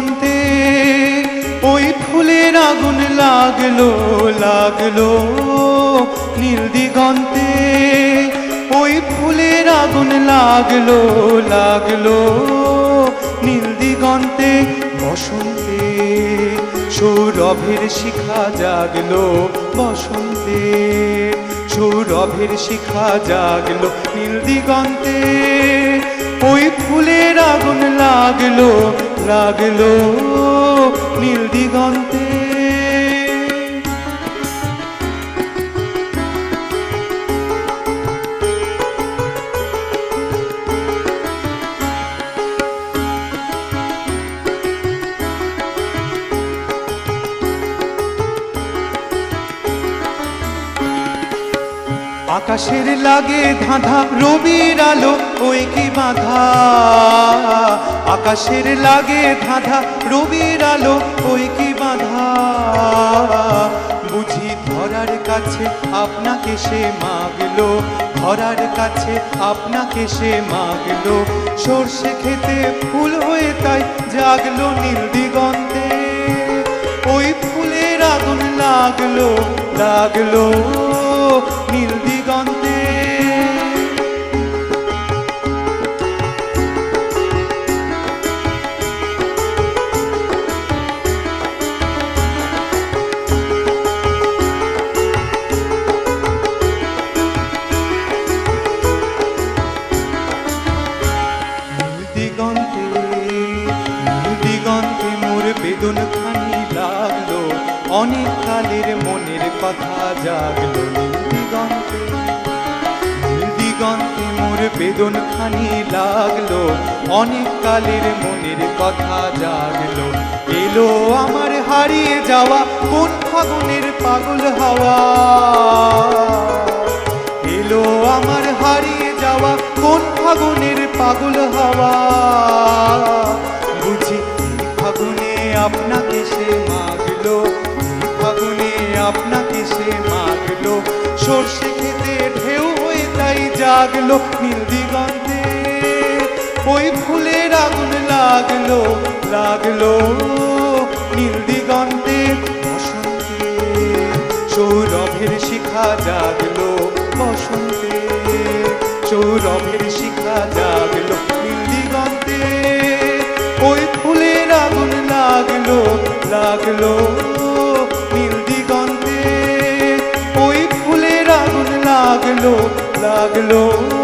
দিগন্তে ওই ফুলের আগুন লাগলো লাগলো নীল দিগন্তে ওই ফুলের আগুন লাগলো লাগলো নীল দিগন্তে বসন্তে সৌরভের শিখা জাগলো বসন্তে সৌরভের শিখা জাগলো নীল দিগন্তে ওই ফুলের আগুন লাগলো লাগলো নীল দিগন্তে আকাশের লাগে ধাঁধা রবির আলো ওই কি বাঁধা আকাশের লাগে ধাঁধা রবির আলো ওই কি বাঁধা বুঝি ধরার কাছে আপনাকে সে মাগলো ধরার কাছে আপনাকে সে মাগলো সর্ষে খেতে ফুল হয়ে তাই জাগলো নীল দিগন্তে ওই ফুলের আগুন লাগলো লাগলো নীল দিগন্তে দিগন্তে মোর বেদন খানি লাগলো অনেক কালের মনের কথা জাগলো দিগন্তে দিগন্তে মোর বেদন খানি লাগলো অনেক কালের মনের কথা জাগলো এলো আমার হারিয়ে যাওয়া কোন ফাগুনের পাগল হাওয়া এলো আমার হারিয়ে যাওয়া কোন ফাগুনের পাগল হাওয়া বুঝি ফাগুনে আপনাকে সে মাগলো ফাগুনে আপনাকে সে মাগলো সর্ষে খেতে ঢেউ হয়ে তাই জাগলো নীল দিগন্তে ওই ফুলের আগুন লাগলো লাগলো নীল দিগন্তে বসন্তে সৌরভের শিখা জাগলো বসন্তে সৌরভের শিখা জাগলো নীল দিগন্তে ওই ফুলের আগুন লাগলো লাগলো নীল দিগন্তে ওই ফুলের আগুন লাগলো লাগলো